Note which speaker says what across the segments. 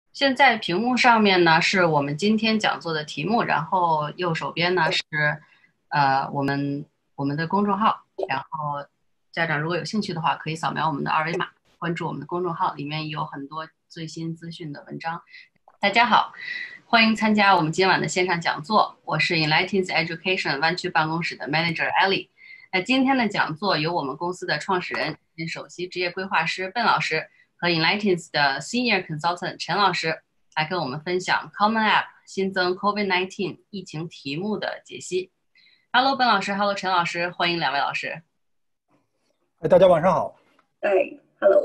Speaker 1: 现在屏幕上面呢是我们今天讲座的题目，然后右手边呢是我们的公众号，然后家长如果有兴趣的话，可以扫描我们的二维码，关注我们的公众号，里面有很多最新资讯的文章。大家好，欢迎参加我们今晚的线上讲座，我是 Enlightens Education 湾区办公室的 Manager Ellie。那今天的讲座由我们公司的创始人兼首席职业规划师笨老师和 Enlightens 的 Senior Consultant 陈老师来跟我们分享 Common App 新增 COVID-19 疫情题目的解析。Hello，笨老师，Hello，陈老师，欢迎两位老师。
Speaker 2: 哎，大家晚上好。
Speaker 3: 哎，Hello。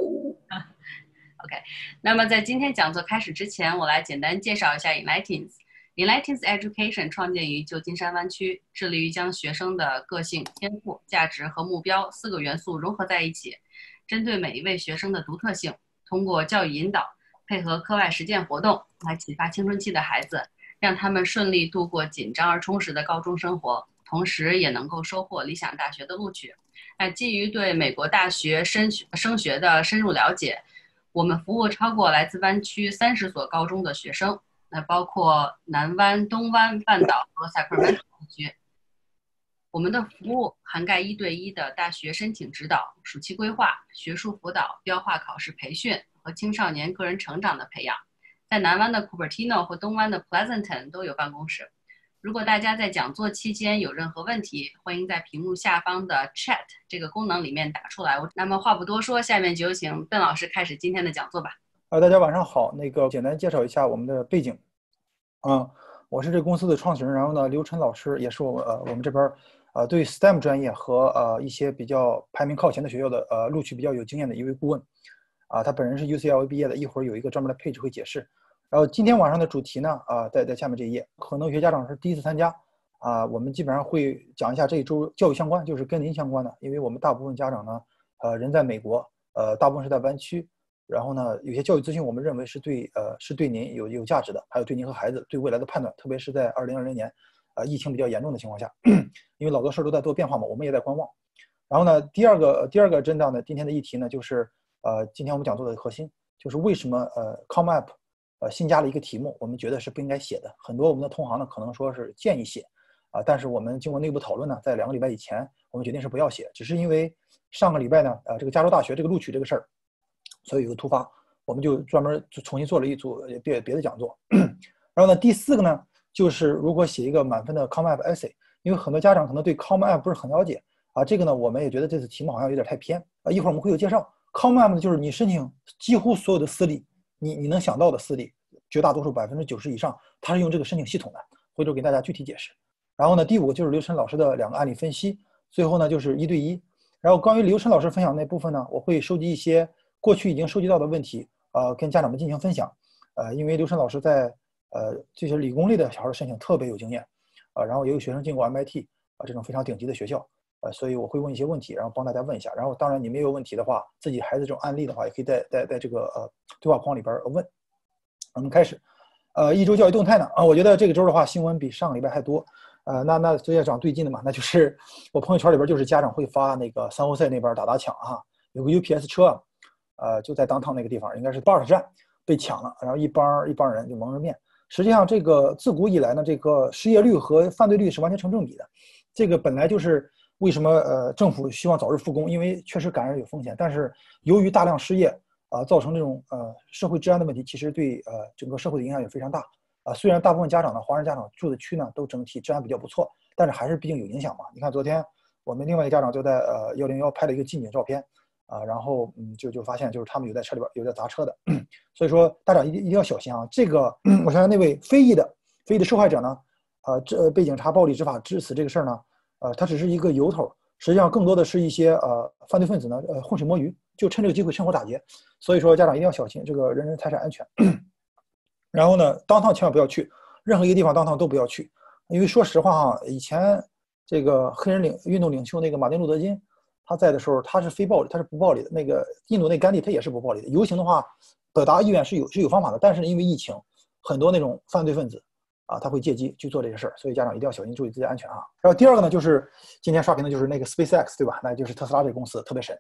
Speaker 1: OK，那么在今天讲座开始之前，我来简单介绍一下 Enlightens。Enlightens Education 创建于旧金山湾区，致力于将学生的个性、天赋、价值和目标四个元素融合在一起，针对每一位学生的独特性，通过教育引导，配合课外实践活动，来启发青春期的孩子，让他们顺利度过紧张而充实的高中生活，同时也能够收获理想大学的录取。基于对美国大学升学的深入了解，我们服务超过来自湾区30所高中的学生，包括南湾、东湾、半岛和 Sacramento 地区。我们的服务涵盖1对1的大学申请指导、暑期规划、学术辅导、标化考试培训和青少年个人成长的培养。在南湾的 Cupertino 和东湾的 Pleasanton 都有办公室。如果大家在讲座期间有任何问题，欢迎在屏幕下方的 Chat 这个功能里面打出来。那么话不多说，下面就请笨老师开始今天的讲座吧。
Speaker 2: 大家晚上好。简单介绍一下我们的背景。我是这公司的创始人，然后呢，刘晨老师也是我们这边对 STEM 专业和一些比较排名靠前的学校的录取比较有经验的一位顾问。他本人是 UCLA 毕业的，一会儿有一个专门的配置会解释。然后今天晚上的主题呢，在下面这一页，可能有些家长是第一次参加。我们基本上会讲一下这一周教育相关，就是跟您相关的，因为我们大部分家长呢，人在美国，大部分是在湾区。然后呢，有些教育资讯我们认为是对您有价值的，还有对您和孩子对未来的判断，特别是在2020年，疫情比较严重的情况下，因为老多事都在做变化嘛，我们也在观望。然后呢，第二个真正的今天的议题呢，就是今天我们讲座的核心就是为什么Common App 新加了一个题目，我们觉得是不应该写的。很多我们的同行呢可能说是建议写但是我们经过内部讨论呢，在2个礼拜以前，我们决定是不要写，只是因为上个礼拜呢，这个加州大学这个录取这个事儿，所以有个突发，我们就专门重新做了一组别的讲座。然后呢，第4个呢，就是如果写一个满分的 Common App essay， 因为很多家长可能对 Common App 不是很了解这个呢，我们也觉得这次题目好像有点太偏一会儿我们会有介绍。Common App 就是你申请几乎所有的私立，你能想到的私立，绝大多数90%以上，它是用这个申请系统的，回头给大家具体解释。然后呢，第5个就是刘晨老师的2个案例分析，最后呢就是1对1。然后关于刘晨老师分享那部分呢，我会收集一些过去已经收集到的问题，跟家长们进行分享。因为刘晨老师在这些理工类的小孩的申请特别有经验，然后也有学生进过 MIT 这种非常顶级的学校，所以我会问一些问题，然后帮大家问一下。然后当然你们也有问题的话，自己孩子这种案例的话，也可以在这个对话框里边问。我们开始。一周教育动态呢我觉得这个周的话新闻比上个礼拜还多。那最家长最近的嘛，那就是我朋友圈里边就是家长会发那个三后赛那边打抢有个 UPS 车就在downtown那个地方，应该是BART站被抢了，然后一帮人就蒙着面。实际上这个自古以来呢，这个失业率和犯罪率是完全成正比的。这个本来就是为什么政府希望早日复工，因为确实感染有风险，但是由于大量失业造成这种社会治安的问题，其实对整个社会的影响也非常大虽然大部分家长呢，华人家长住的区呢都整体治安比较不错，但是还是毕竟有影响嘛。你看昨天我们另外一个家长就在101拍了一个近景照片然后就发现就是他们有在车里边有在砸车的所以说家长一定要小心这个我相信那位非裔的受害者呢被警察暴力执法致死这个事儿呢它只是一个由头，实际上更多的是一些犯罪分子呢浑水摸鱼，就趁这个机会趁火打劫。所以说家长一定要小心这个人财产安全然后呢downtown千万不要去，任何一个地方downtown都不要去，因为说实话以前这个黑人运动领袖那个马丁路德金他在的时候，他是非暴力，他是不暴力的。那个印度那甘地他也是不暴力的。游行的话表达意愿是有方法的，但是因为疫情，很多那种犯罪分子他会借机去做这些事儿，所以家长一定要小心，注意自己安全然后第2个呢，就是今天刷屏的就是那个 SpaceX 对吧？那就是特斯拉这个公司特别神。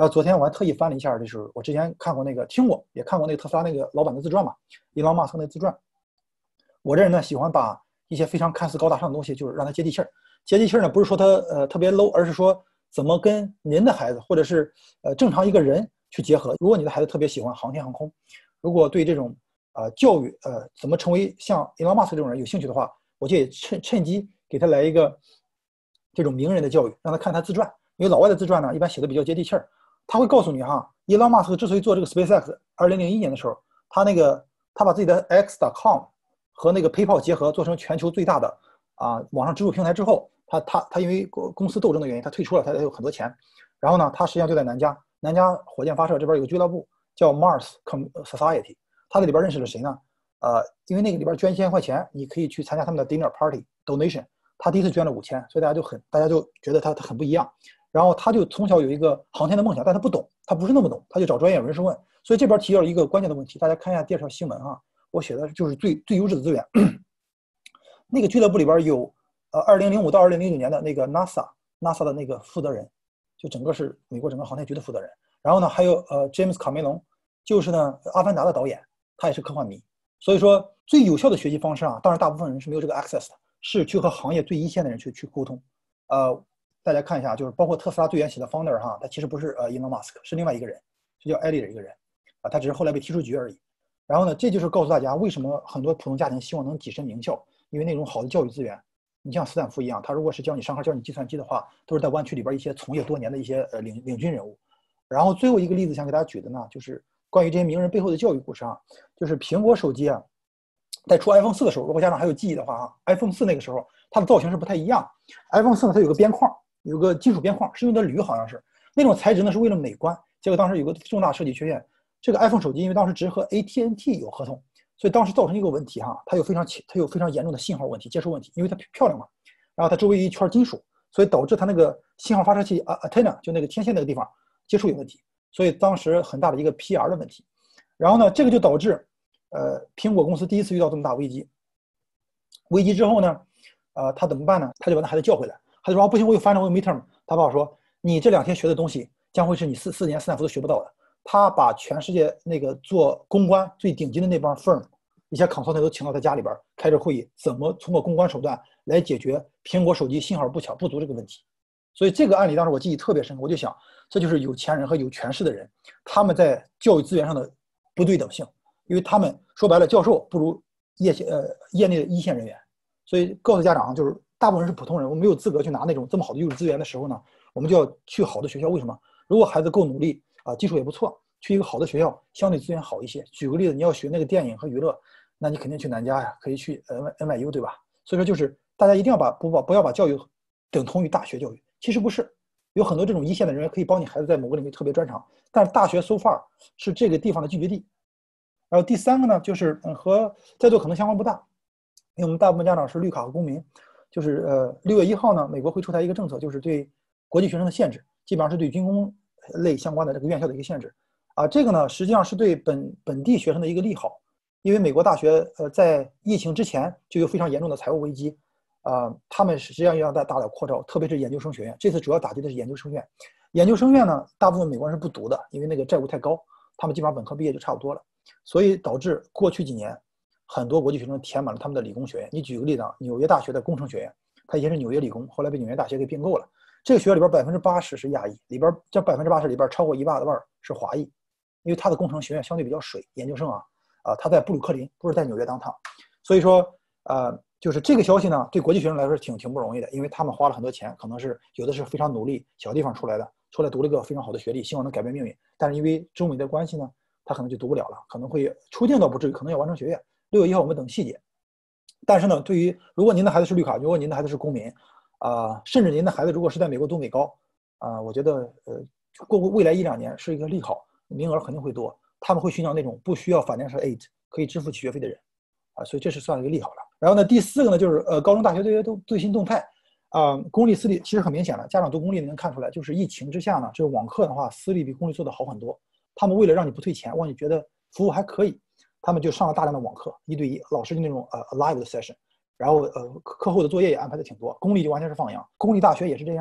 Speaker 2: 然后昨天我还特意翻了一下，就是我之前看过那个听过也看过那个特斯拉那个老板的自传嘛，伊隆马斯克的自传。我这人呢喜欢把一些非常看似高大上的东西，就是让它接地气儿。接地气儿呢，不是说它特别 low， 而是说怎么跟您的孩子或者是正常一个人去结合。如果你的孩子特别喜欢航天航空，如果对这种教育怎么成为像 Elon Musk 这种人有兴趣的话，我就也趁机给他来一个这种名人的教育，让他看他自传。因为老外的自传呢，一般写的比较接地气儿，他会告诉你哈，Elon Musk 之所以做这个 SpaceX， 2001年的时候，他把自己的 X.com 和那个 PayPal 结合，做成全球最大的网上支付平台之后，他因为公司斗争的原因，他退出了，他有很多钱。然后呢，他实际上就在南加火箭发射这边有个俱乐部叫 Mars Society， 他在里边认识了谁呢？因为那个里边捐1000块钱，你可以去参加他们的 dinner party donation。他第一次捐了5000，所以大家就觉得他很不一样。然后他就从小有一个航天的梦想，但他不懂，他不是那么懂，他就找专业人士问。所以这边提到了一个关键的问题，大家看一下第二条新闻啊，我写的就是最优质的资源。那个俱乐部里边有2005到2009年的那个 NASA 的那个负责人，就整个是美国整个航天局的负责人。然后呢，还有James 卡梅隆，就是呢阿凡达的导演，他也是科幻迷。所以说最有效的学习方式啊，当然大部分人是没有这个 access 的，是去和行业最一线的人去沟通。大家看一下，就是包括特斯拉最原始的 founder 哈，他其实不是Elon Musk， 是另外一个人，是叫 Ellie 的一个人他只是后来被踢出局而已。然后呢，这就是告诉大家为什么很多普通家庭希望能跻身名校，因为那种好的教育资源，你像斯坦福一样，他如果是教你上课教你计算机的话，都是在湾区里边一些从业多年的一些领军人物。然后最后一个例子想给大家举的呢，就是关于这些名人背后的教育故事啊，就是苹果手机啊，在出 iPhone 4的时候，如果家长还有记忆的话啊 ，iPhone 4那个时候它的造型是不太一样。iPhone 4呢，它有个边框，有个金属边框，是用的铝，好像是那种材质呢，是为了美观。结果当时有个重大设计缺陷，这个 iPhone 手机因为当时只和 AT&T 有合同，所以当时造成一个问题哈，它有非常严重的信号问题、接收问题，因为它漂亮嘛。然后它周围一圈金属，所以导致它那个信号发射器antenna 就那个天线那个地方接触有问题，所以当时很大的一个 PR 的问题。然后呢，这个就导致苹果公司第一次遇到这么大危机。危机之后呢，他怎么办呢？他就把那孩子叫回来，他就说不行，我有 final， 我有 midterm。他爸爸说，你这2天学的东西将会是你4年斯坦福都学不到的。他把全世界那个做公关最顶级的那帮 firm 一些 consultant 都请到他家里边开着会议，怎么通过公关手段来解决苹果手机信号不足这个问题。所以这个案例当时我记忆特别深，我就想，这就是有钱人和有权势的人他们在教育资源上的不对等性，因为他们说白了，教授不如业内的一线人员。所以告诉家长，就是大部分人是普通人，我们没有资格去拿那种这么好的优质资源的时候呢，我们就要去好的学校。为什么？如果孩子够努力技术也不错，去一个好的学校，相对资源好一些。举个例子，你要学那个电影和娱乐，那你肯定去南加呀，可以去NYU， 对吧？所以说就是大家一定要不要把教育等同于大学教育，其实不是。有很多这种一线的人员可以帮你孩子在某个领域特别专长，但是大学 so far 是这个地方的聚集地。然后第3个呢，就是和在座可能相关不大，因为我们大部分家长是绿卡和公民，就是6月1号呢，美国会出台一个政策，就是对国际学生的限制，基本上是对军工类相关的这个院校的一个限制这个呢实际上是对本地学生的一个利好，因为美国大学在疫情之前就有非常严重的财务危机他们实际上要大胆扩招，特别是研究生学院，这次主要打击的是研究生院。研究生院呢，大部分美国人是不读的，因为那个债务太高，他们基本上本科毕业就差不多了。所以导致过去几年很多国际学生填满了他们的理工学院。你举个例子纽约大学的工程学院，它以前是纽约理工，后来被纽约大学给并购了。这个学校里边80%是亚裔，里边这80%里边超过1半是华裔，因为它的工程学院相对比较水。研究生它在布鲁克林，不是在纽约当趟。所以说就是这个消息呢，对国际学生来说挺不容易的，因为他们花了很多钱，可能是有的是非常努力，小地方出来的，出来读了一个非常好的学历，希望能改变命运。但是因为中美的关系呢，他可能就读不了了，可能会出境倒不至于，可能要完成学业。6月1号我们等细节。但是呢，对于如果您的孩子是绿卡，如果您的孩子是公民甚至您的孩子如果是在美国读美高我觉得过未来1-2年是一个利好，名额肯定会多，他们会寻找那种不需要 financial aid 可以支付起学费的人所以这是算一个利好了。然后呢，第4个呢，就是高中大学最新动态公立私立其实很明显了，家长读公立能看出来，就是疫情之下呢，这个网课的话，私立比公立做的好很多。他们为了让你不退钱，让你觉得服务还可以，他们就上了大量的网课，1对1，老师就那种live 的 session， 然后课后的作业也安排的挺多。公立就完全是放羊，公立大学也是这样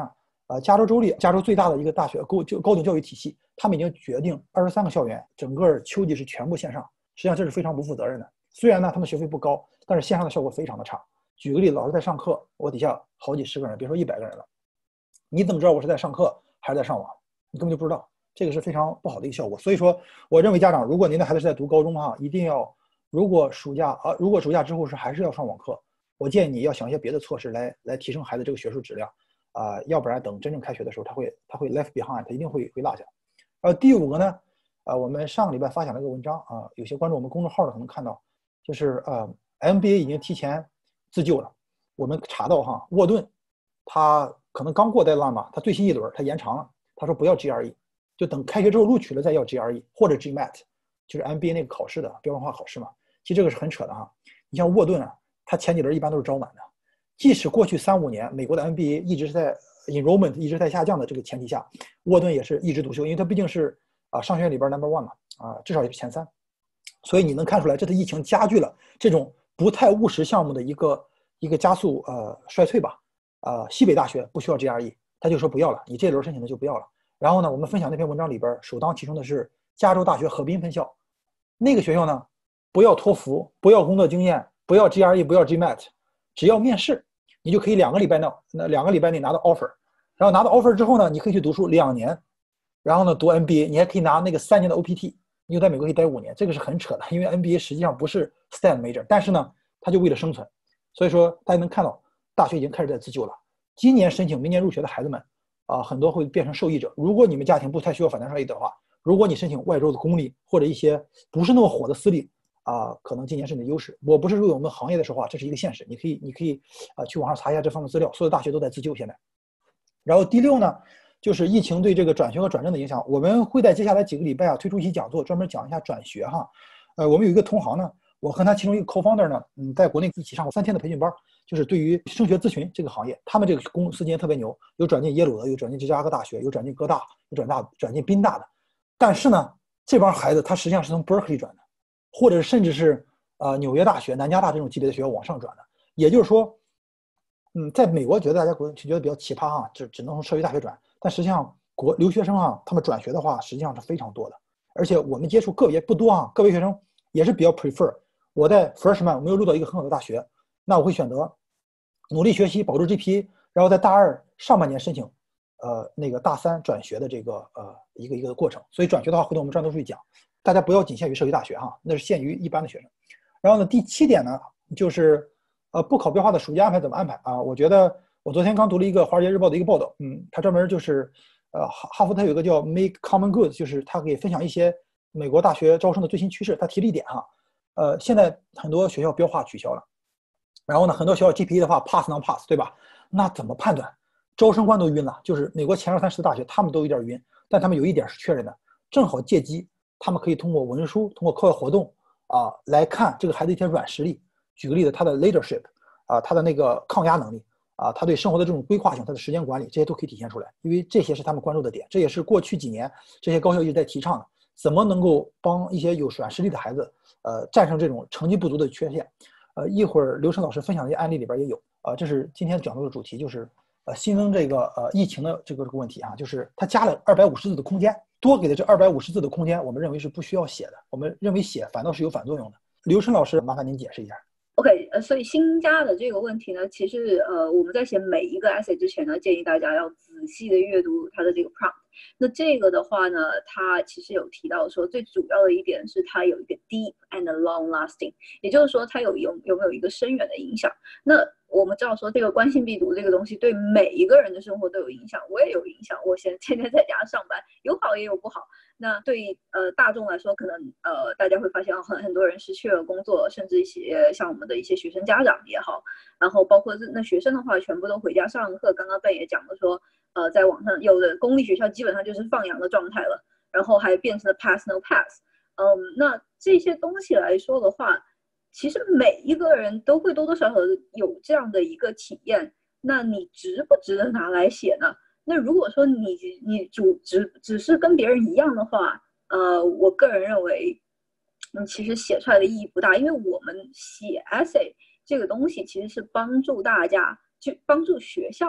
Speaker 2: 加州州立，加州最大的一个大学高等教育体系，他们已经决定23个校园整个秋季是全部线上。实际上这是非常不负责任的。虽然呢他们学费不高，但是线上的效果非常的差。举个例子，老师在上课，我底下好几十个人，别说100个人了，你怎么知道我是在上课还是在上网？你根本就不知道，这个是非常不好的一个效果。所以说，我认为家长，如果您的孩子是在读高中一定要，如果暑假之后还是要上网课，我建议你要想一些别的措施来提升孩子这个学术质量。要不然等真正开学的时候，他会 left behind， 他一定会落下。第5个呢，我们上个礼拜发现了一个文章有些关注我们公众号的可能看到，就是NBA 已经提前自救了。我们查到沃顿，他可能刚过deadline吧，他最新一轮他延长了，他说不要 GRE， 就等开学之后录取了再要 GRE 或者 GMAT， 就是 NBA 那个考试的标准化考试嘛。其实这个是很扯的你像沃顿他前几轮一般都是招满的。即使过去3-5年美国的 NBA 一直是在 enrollment 一直在下降的这个前提下，沃顿也是一枝独秀，因为它毕竟是商学院里边 No.1 嘛，至少也是前3。所以你能看出来，这次疫情加剧了这种不太务实项目的一个加速衰退吧。西北大学不需要 GRE， 他就说不要了，你这轮申请的就不要了。然后呢，我们分享那篇文章里边首当其冲的是加州大学河滨分校，那个学校呢，不要托福，不要工作经验，不要 GRE， 不要 GMAT， 只要面试。你就可以2个礼拜内拿到 offer， 然后拿到 offer 之后呢，你可以去读书2年，然后呢读 MBA， 你还可以拿那个3年的 OPT， 你就在美国可以待5年，这个是很扯的，因为 MBA 实际上不是 STEM major， 但是呢，它就为了生存，所以说大家能看到大学已经开始在自救了。今年申请明年入学的孩子们很多会变成受益者。如果你们家庭不太需要financial aid的话，如果你申请外州的公立或者一些不是那么火的私立。可能今年是你的优势。我不是入我们行业的说话，这是一个现实。你可以去网上查一下这方面资料，所有的大学都在自救现在。然后第6呢，就是疫情对这个转学和转正的影响。我们会在接下来几个礼拜推出一期讲座，专门讲一下转学我们有一个同行呢，我和他其中一个 co-founder 呢，在国内一起上过3天的培训班，就是对于升学咨询这个行业，他们这个公司今年特别牛，有转进耶鲁的，有转进芝加哥大学，有转进哥大，有转进宾大的。但是呢，这帮孩子他实际上是从 Berkeley 转的。或者甚至是纽约大学、南加大这种级别的学校往上转的。也就是说，在美国觉得大家觉得比较奇葩只能从社区大学转，但实际上留学生他们转学的话实际上是非常多的。而且我们接触个别不多个别学生也是比较 prefer。我在 freshman 我没有入到一个很好的大学，那我会选择努力学习，保住 GPA， 然后在大2上半年申请那个大3转学的这个一个过程。所以转学的话，回头我们专门去讲。大家不要仅限于社区大学那是限于一般的学生。然后呢，第7点呢，就是不考标化的暑假安排怎么安排我觉得我昨天刚读了一个《华尔街日报》的一个报道，他专门就是哈佛他有一个叫 Make Common Good， 就是他可以分享一些美国大学招生的最新趋势。他提了一点现在很多学校标化取消了，然后呢，很多学校 GPA 的话 pass non pass， 对吧？那怎么判断？招生官都晕了，就是美国前2、3、10的大学，他们都有点晕，但他们有一点是确认的，正好借机。他们可以通过文书、通过课外活动来看这个孩子一些软实力。举个例子，他的 leadership 他的那个抗压能力他对生活的这种规划性，他的时间管理，这些都可以体现出来。因为这些是他们关注的点，这也是过去几年这些高校一直在提倡的，怎么能够帮一些有软实力的孩子战胜这种成绩不足的缺陷。一会儿刘晨老师分享的一些案例里边也有这是今天讲座的主题，就是新增这个疫情的这个问题就是他加了250字的空间。多给的这250字的空间，我们认为是不需要写的，我们认为写反倒是有反作用的。刘晨老师，麻烦您解释一下。
Speaker 3: OK，所以新加的这个问题呢，其实我们在写每一个 essay 之前呢，建议大家要仔细的阅读它的这个 prompt。那这个的话呢，它其实有提到说，最主要的一点是它有一个 deep and long lasting， 也就是说它有没有一个深远的影响。那我们知道说这个关信必读这个东西对每一个人的生活都有影响，我也有影响，我现在天天在家上班，有好也有不好。那对大众来说，可能大家会发现很多人失去了工作，甚至一些像我们的一些学生家长也好，然后包括那学生的话，全部都回家上课。刚刚Ben也讲了说，在网上有的公立学校基本上就是放羊的状态了，然后还变成了 pass no pass。那这些东西来说的话，其实每一个人都会多多少少有这样的一个体验，那你值不值得拿来写呢？那如果说你只是跟别人一样的话，我个人认为，其实写出来的意义不大，因为我们写 essay 这个东西其实是帮助大家，去帮助学校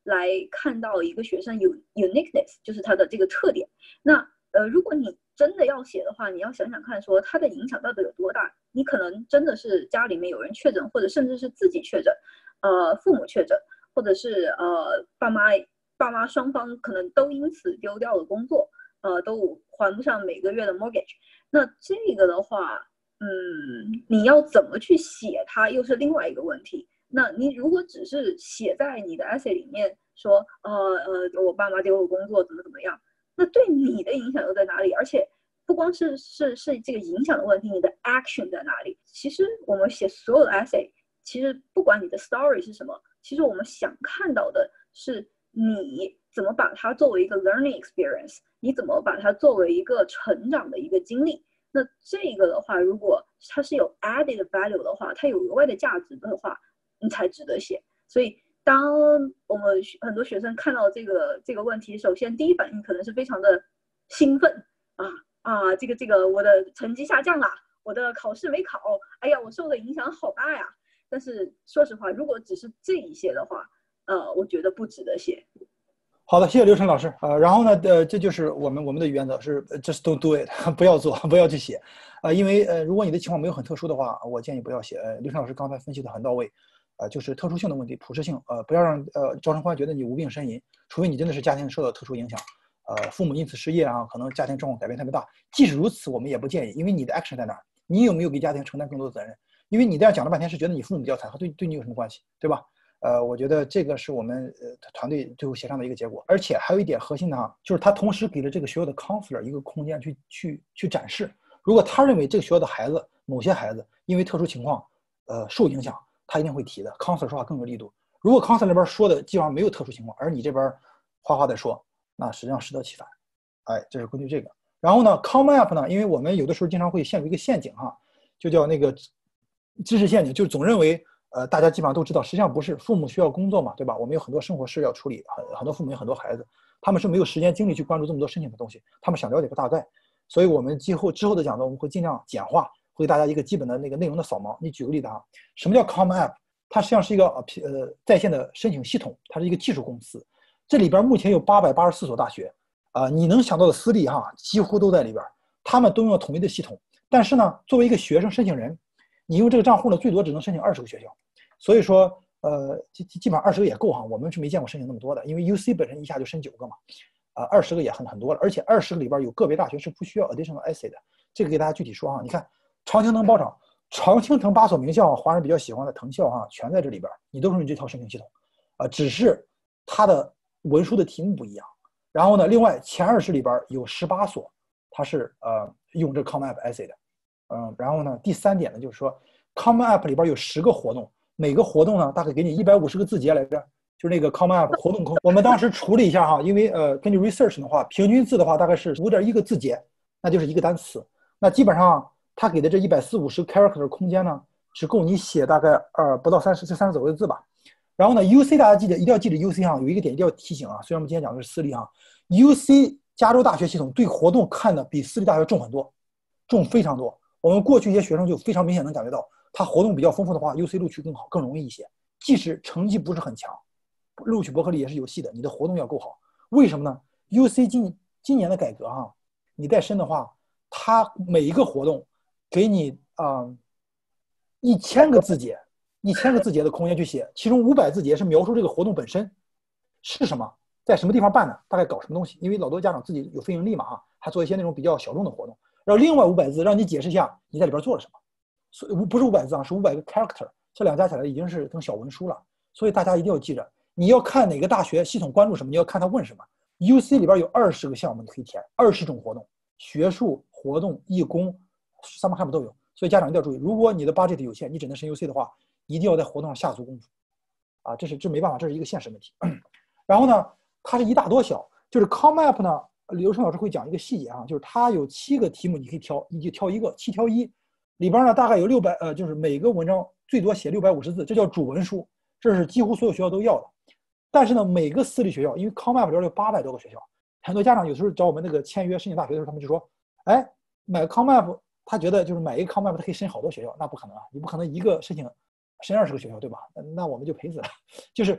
Speaker 3: 来看到一个学生有 uniqueness， 就是他的这个特点。那如果你真的要写的话，你要想想看，说它的影响到底有多大。你可能真的是家里面有人确诊，或者甚至是自己确诊，父母确诊，或者是爸妈双方可能都因此丢掉了工作，都还不上每个月的 mortgage。那这个的话，你要怎么去写它，又是另外一个问题。那你如果只是写在你的 essay 里面说，我爸妈丢了工作，怎么样？那对你的影响又在哪里？而且不光是这个影响的问题，你的 action 在哪里？其实我们写所有的 essay， 其实不管你的 story 是什么，其实我们想看到的是你怎么把它作为一个 learning experience， 你怎么把它作为一个成长的一个经历。那这个的话，如果它是有 added value 的话，它有额外的价值的话，你才值得写。所以当我们很多学生看到这个问题，首先第一反应可能是非常的兴奋这个我的成绩下降了，我的考试没考，哎呀，我受的影响好大呀。但是说实话，如果只是这一些的话，我觉得不值得写。
Speaker 2: 好的，谢谢刘晨老师。然后呢，这就是我们的原则是 just don't do it， 不要做，不要去写。因为如果你的情况没有很特殊的话，我建议不要写。刘晨老师刚才分析的很到位，就是特殊性的问题，普适性，不要让招生官觉得你无病呻吟，除非你真的是家庭受到特殊影响，父母因此失业啊，可能家庭状况改变特别大。即使如此，我们也不建议，因为你的 action 在哪儿？你有没有给家庭承担更多的责任？因为你这样讲了半天是觉得你父母比较惨，和对你有什么关系，对吧？我觉得这个是我们团队最后协商的一个结果。而且还有一点核心的哈，就是他同时给了这个学校的 counselor 一个空间去展示。如果他认为这个学校的孩子某些孩子因为特殊情况受影响，他一定会提的。counselor 说话更有力度。如果 counselor 那边说的基本上没有特殊情况，而你这边哗哗在说，那实际上适得其反。这是根据这个。然后呢 Common App 呢，因为我们有的时候经常会陷入一个陷阱哈，就叫那个知识陷阱，就总认为大家基本上都知道，实际上不是。父母需要工作嘛，对吧？我们有很多生活事要处理，很多父母有很多孩子，他们是没有时间精力去关注这么多申请的东西，他们想了解个大概。所以我们之后的讲座我们会尽量简化，会给大家一个基本的那个内容的扫描。你举个例子啊，什么叫 Common App？ 它实际上是一个在线的申请系统，它是一个技术公司。这里边目前有884所大学，你能想到的私立哈，几乎都在里边，他们都用统一的系统。但是呢，作为一个学生申请人，你用这个账户呢，最多只能申请20个学校。所以说，基本上20个也够哈。我们是没见过申请那么多的，因为 UC 本身一下就申9个嘛，20个也很多了。而且20个里边有个别大学是不需要 additional essay 的。这个给大家具体说哈，你看常青藤包场，常青藤8所名校，华人比较喜欢的藤校哈，全在这里边，你都是用这套申请系统，只是它的文书的题目不一样。然后呢，另外前20里边有18所，它是用这 Common App essay 的，然后呢，第3点呢就是说 Common App 里边有10个活动，每个活动呢大概给你150个字节来着，就是那个 Common App 活动空。我们当时除了一下哈，因为根据 research 的话，平均字的话大概是5.1个字节，那就是一个单词。那基本上他给的这140-150 character 的空间呢，只够你写大概不到30左右的字吧。然后呢 ，UC 大家一定要记得 UC 哈，有一个点一定要提醒啊，虽然我们今天讲的是私立哈 ，UC 加州大学系统对活动看的比私立大学重很多，重非常多。我们过去一些学生就非常明显能感觉到，他活动比较丰富的话 ，UC 录取更好，更容易一些。即使成绩不是很强，录取伯克利也是有戏的，你的活动要够好。为什么呢 ？UC 今年的改革哈，你带申的话，它每一个活动给你1000个字节。1000个字节的空间去写，其中500字节是描述这个活动本身是什么，在什么地方办的，大概搞什么东西。因为老多家长自己有非盈利嘛哈，还做一些那种比较小众的活动。然后另外500字让你解释一下你在里边做了什么，所以不是500字啊，是500个 character， 这两加起来已经是成小文书了。所以大家一定要记着，你要看哪个大学系统关注什么，你要看他问什么。UC 里边有20个项目你可以填，20种活动，学术活动、义工、summer camp 都有。所以家长一定要注意，如果你的 budget 有限，你只能申 UC 的话，一定要在活动上下足功夫，这没办法，这是一个现实问题。然后呢，它是一大多小，就是 Common App 呢，刘晨老师会讲一个细节啊，就是它有7个题目你可以挑，你就挑一个，7挑1，里边呢大概有600，就是每个文章最多写650字，这叫主文书，这是几乎所有学校都要的。但是呢，每个私立学校，因为 Common App 里边有800多个学校，很多家长有时候找我们那个签约申请大学的时候，他们就说，买 Common App， 他觉得就是买一个 Common App 他可以申好多学校，那不可能啊，你不可能一个申请申20个学校，对吧？那我们就赔死了。就是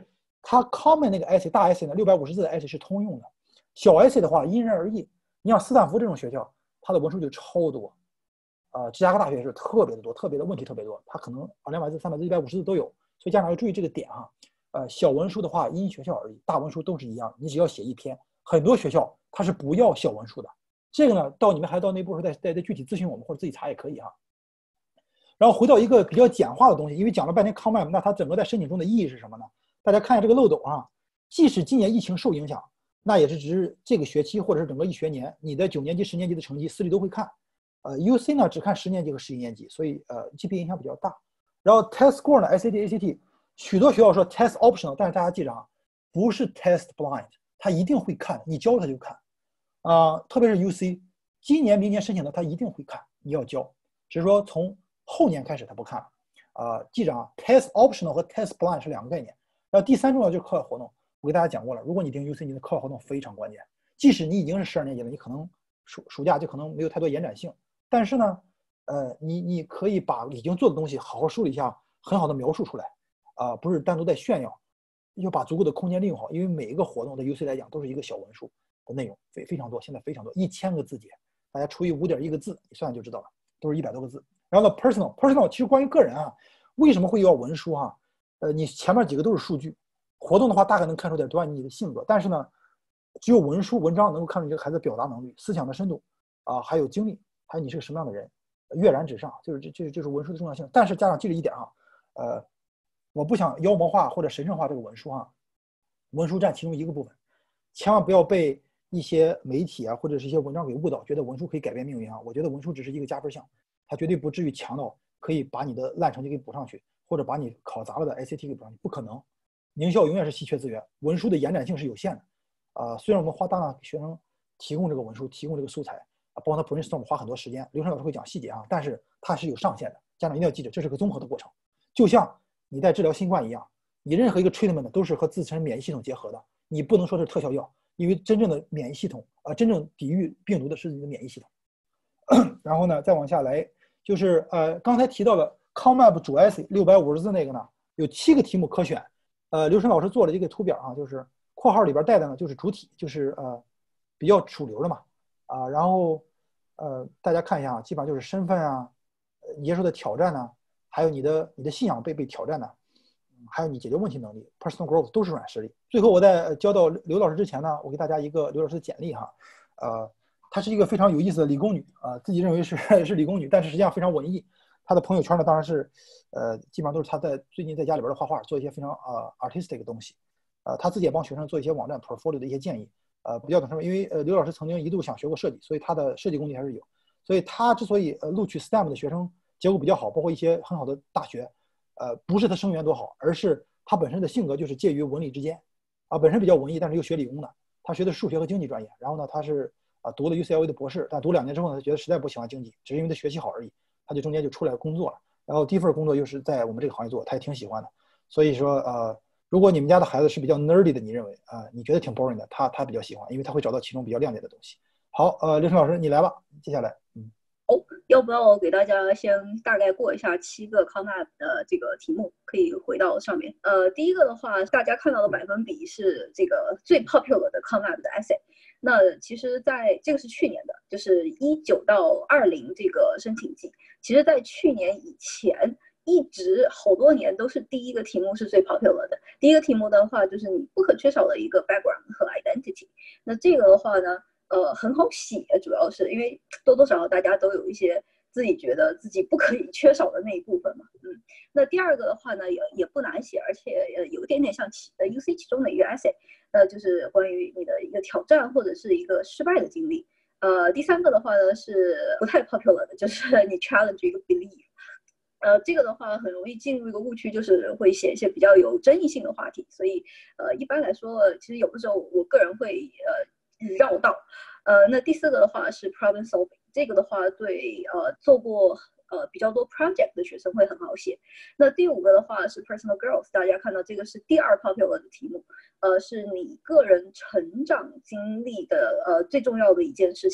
Speaker 2: 它 common 那个 essay 大 essay 呢，650字的 essay 是通用的，小 essay 的话因人而异。你像斯坦福这种学校，它的文书就超多，芝加哥大学是特别的多，特别的问题特别多，它可能200字、300字、150字都有，所以家长要注意这个点啊。小文书的话因学校而异，大文书都是一样，你只要写一篇。很多学校它是不要小文书的，这个呢，到你们还到那步时候再具体咨询我们或者自己查也可以啊。然后回到一个比较简化的东西，因为讲了半天 CONMAP， 那它整个在申请中的意义是什么呢？大家看一下这个漏斗啊，即使今年疫情受影响，那也是只是这个学期或者是整个一学年，你的9年级、10年级的成绩私立都会看。UC 呢只看10年级和11年级，所以GPA 影响比较大。然后 Test Score 呢 ，SAT、ACT， 许多学校说 Test Optional， 但是大家记着啊，不是 Test Blind， 他一定会看，你教他就看。特别是 UC， 今年、明年申请的他一定会看，你要教，只是说从后年开始他不看了。记着啊 ，Test Optional 和 Test Blind 是2个概念。然后第3重要就是课外活动，我给大家讲过了，如果你定 UC， 你的课外活动非常关键。即使你已经是12年级了，你可能暑假就可能没有太多延展性，但是呢，你可以把已经做的东西好好梳理一下，很好的描述出来，不是单独在炫耀，要把足够的空间利用好，因为每一个活动在 UC 来讲都是一个小文书的内容，非常多，现在非常多，1000个字节，大家除以5.1个字，你算算就知道了，都是100多个字。然后呢 ，personal 其实关于个人啊，为什么会要文书啊？你前面几个都是数据，活动的话大概能看出点端倪你的性格，但是呢，只有文书文章能够看出这个孩子的表达能力、思想的深度还有经历，还有你是个什么样的人，跃然纸上，就是文书的重要性。但是家长记着一点啊，我不想妖魔化或者神圣化这个文书啊，文书占其中一个部分，千万不要被一些媒体或者是一些文章给误导，觉得文书可以改变命运啊。我觉得文书只是一个加分项，它绝对不至于强到可以把你的烂成绩给补上去，或者把你考砸了的 ACT 给补上去，不可能。名校永远是稀缺资源，文书的延展性是有限的。虽然我们花大量给学生提供这个文书，提供这个素材包括他 brainstorm 花很多时间，刘晨老师会讲细节啊，但是它是有上限的，家长一定要记着，这是个综合的过程。就像你在治疗新冠一样，你任何一个 treatment 都是和自身免疫系统结合的，你不能说是特效药，因为真正的免疫系统真正抵御病毒的是你的免疫系统。然后呢，再往下来就是刚才提到了 CONMAP 主 essay 650字那个呢，有7个题目可选。刘晨老师做了一个图表啊，就是括号里边带的呢就是主体，就是比较主流的嘛然后大家看一下啊，基本上就是身份啊，接受的挑战呢，还有你的信仰被挑战呢，还有你解决问题能力 personal growth 都是软实力。最后我在教到刘老师之前呢，我给大家一个刘老师的简历哈，她是一个非常有意思的理工女自己认为是理工女，但是实际上非常文艺。她的朋友圈呢，当然是基本上都是她最近在家里边的画画，做一些非常artistic 的东西。她自己也帮学生做一些网站 portfolio 的一些建议。比较等什么？因为刘老师曾经一度想学过设计，所以他的设计功底还是有。所以他之所以录取 STEM 的学生结果比较好，包括一些很好的大学，不是他生源多好，而是他本身的性格就是介于文理之间本身比较文艺，但是又学理工的。他学的数学和经济专业，然后呢，他是读了 UCLA 的博士，但读2年之后呢，他觉得实在不喜欢经济，只是因为他学习好而已，他就中间就出来工作了。然后第一份工作又是在我们这个行业做，他也挺喜欢的。所以说如果你们家的孩子是比较 nerdy 的，你认为你觉得挺 boring 的，他比较喜欢，因为他会找到其中比较亮点的东西。好，刘晨老师你来吧，接下来。
Speaker 3: 要不要我给大家先大概过一下7个 CONMAP 的这个题目，可以回到上面。第一个的话，大家看到的百分比是这个最 popular 的 CONMAP 的 essay。那其实在这个是去年的，就是19到20这个申请季，其实在去年以前一直好多年都是第一个题目是最 popular 的。第一个题目的话，就是你不可缺少的一个 background 和 identity。那这个的话呢，很好写，主要是因为多多少少大家都有一些自己觉得自己不可以缺少的那一部分嘛。那第二个的话呢，也不难写，而且有一点点像UC 其中的一个 essay，就是关于你的一个挑战或者是一个失败的经历。第3个的话呢是不太 popular 的，就是你 challenge 一个 belief。这个的话很容易进入一个误区，就是会写一些比较有争议性的话题，所以一般来说，其实有的时候我个人会绕道。那第4个的话是 problem solving， 这个的话对做过比较多 project 的学生会很好写。那第5个的话是 personal growth， 大家看到这个是第2 popular 的题目，是你个人成长经历的最重要的一件事情。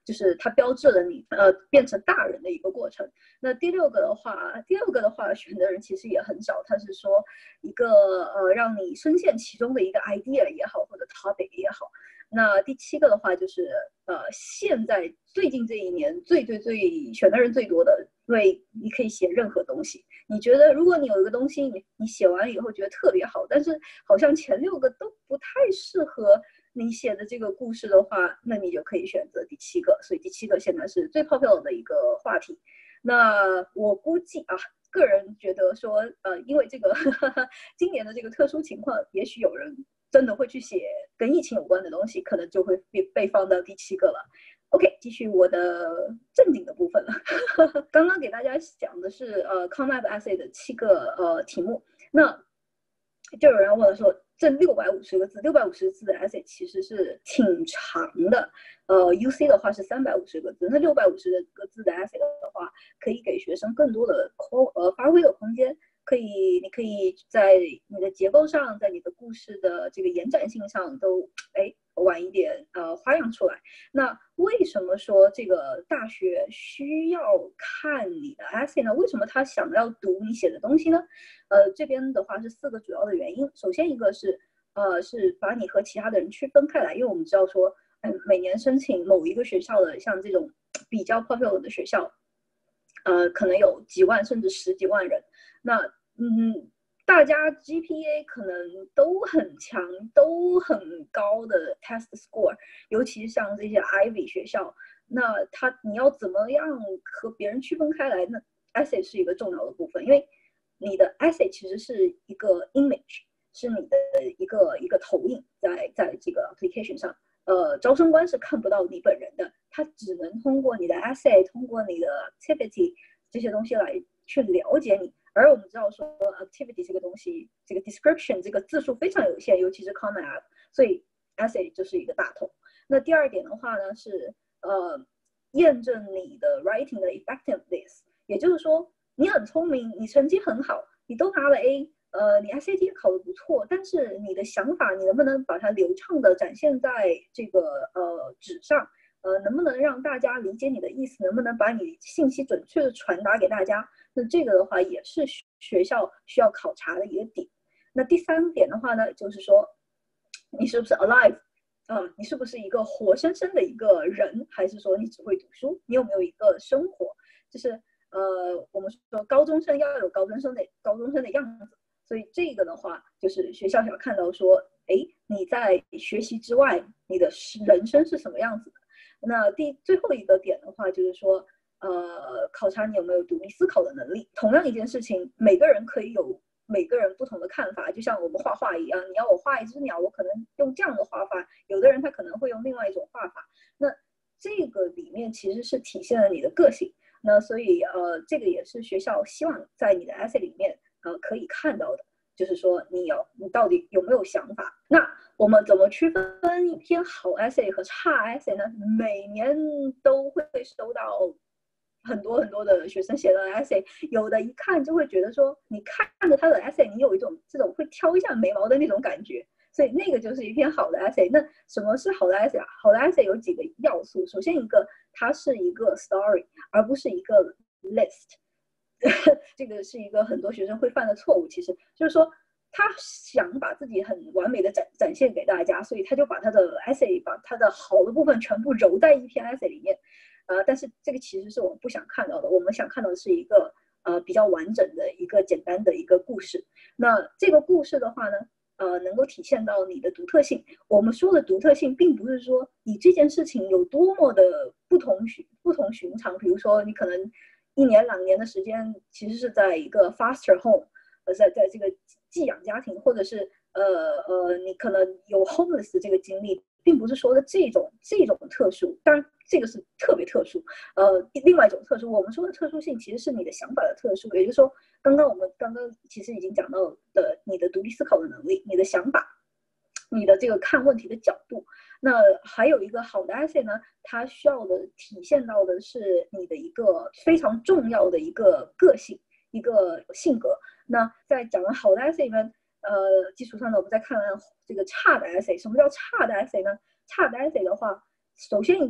Speaker 3: 就是它标志了你变成大人的一个过程。那第六个的话选的人其实也很少，它是说一个让你深陷其中的一个 idea 也好，或者 topic 也好。那第七个的话就是现在最近这一年最选的人最多的，因为你可以写任何东西。你觉得如果你有一个东西你写完以后觉得特别好，但是好像前6个都不太适合你写的这个故事的话，那你就可以选择第7个。所以第7个现在是最 popular 的一个话题。那我估计个人觉得说因为这个今年的这个特殊情况，也许有人真的会去写跟疫情有关的东西，可能就会被放到第7个了。OK， 继续我的正经的部分了。刚刚给大家讲的是ConLab Essay 的7个题目，那就有人问了说，这650个字的 essay 其实是挺长的。UC 的话是350个字，那650个字的 essay 的话，可以给学生更多的发挥的空间。你可以在你的结构上，在你的故事的这个延展性上都玩一点花样出来。那为什么说这个大学需要看你的 essay 呢？为什么他想要读你写的东西呢？这边的话是4个主要的原因。首先一个是把你和其他的人区分开来，因为我们知道说每年申请某一个学校的像这种比较 popular 的学校可能有几万甚至10几万人。那大家 GPA 可能都很强，都很高的 test score， 尤其像这些 Ivy 学校，那你要怎么样和别人区分开来呢？ essay 是一个重要的部分，因为你的 essay 其实是一个 image， 是你的一个投影在这个 application 上。招生官是看不到你本人的，他只能通过你的 essay， 通过你的 activity 这些东西来去了解你。而我们知道说 activity 这个东西，这个 description 这个字数非常有限，尤其是 Common App， 所以 essay 就是一个大头。那第二点的话呢是验证你的 writing 的 effectiveness， 也就是说你很聪明，你成绩很好，你都拿了 A，你 SAT 考得不错，但是你的想法你能不能把它流畅的展现在这个纸上？能不能让大家理解你的意思？能不能把你信息准确的传达给大家？那这个的话也是学校需要考察的一个点。那第3点的话呢，就是说你是不是 alive？你是不是一个活生生的一个人，还是说你只会读书？你有没有一个生活？就是我们说高中生要有高中生的样子，所以这个的话就是学校想看到说，你在学习之外，你的人生是什么样子的。那最后一个点的话，就是说，考察你有没有独立思考的能力。同样一件事情，每个人可以有每个人不同的看法，就像我们画画一样，你要我画一只鸟，我可能用这样的画法，有的人他可能会用另外一种画法。那这个里面其实是体现了你的个性。那所以这个也是学校希望在你的 essay 里面可以看到的。就是说你到底有没有想法。那我们怎么区分一篇好 essay 和差 essay 呢？每年都会收到很多很多的学生写的 essay， 有的一看就会觉得说，你看着他的 essay， 你有一种这种会挑一下眉毛的那种感觉，所以那个就是一篇好的 essay。 那什么是好的 essay？ 好的 essay 有几个要素。首先一个，它是一个 story， 而不是一个 list。这个是一个很多学生会犯的错误，其实就是说他想把自己很完美的展现给大家，所以他就把他的 essay 把他的好的部分全部揉在一篇 essay 里面。但是这个其实是我们不想看到的，我们想看到的是一个比较完整的一个简单的一个故事。那这个故事的话呢，能够体现到你的独特性。我们说的独特性，并不是说你这件事情有多么的不同寻常，比如说你可能1年2年的时间，其实是在一个 foster home，在这个寄养家庭，或者是你可能有 homeless 的这个经历，并不是说的这种特殊，当然这个是特别特殊。另外一种特殊，我们说的特殊性其实是你的想法的特殊，也就是说，我们刚刚其实已经讲到的你的独立思考的能力，你的想法，你的这个看问题的角度。那还有一个好的 essay 呢，它需要的体现到的是你的一个非常重要的一个个性，一个性格。那在讲完好的 essay 呢，基础上呢，我们再看看这个差的 essay。什么叫差的 essay 呢？差的 essay 的话，首先一个